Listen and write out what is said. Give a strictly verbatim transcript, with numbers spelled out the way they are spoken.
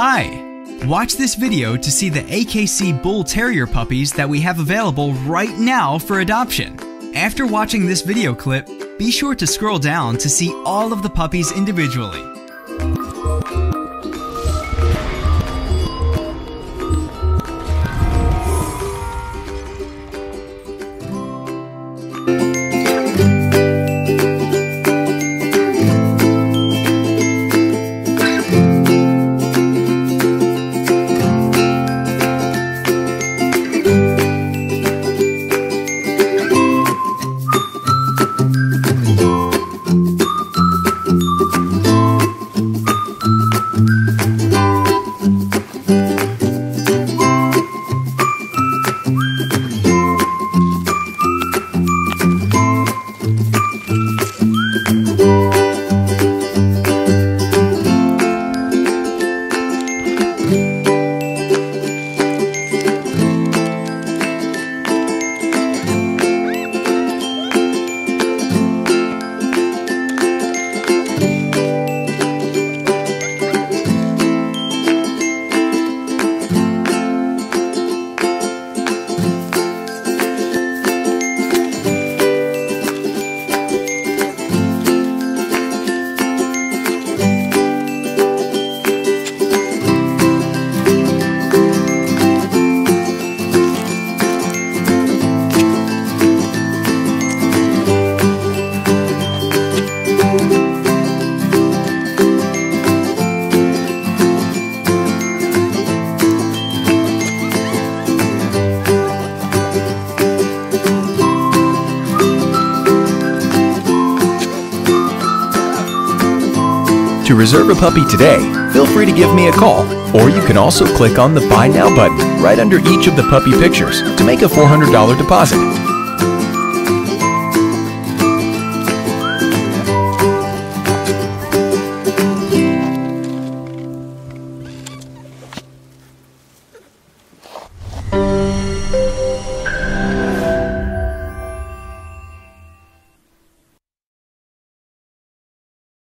Hi! Watch this video to see the A K C Bull Terrier puppies that we have available right now for adoption. After watching this video clip, be sure to scroll down to see all of the puppies individually. To reserve a puppy today, feel free to give me a call, or you can also click on the Buy Now button right under each of the puppy pictures to make a four hundred dollar deposit.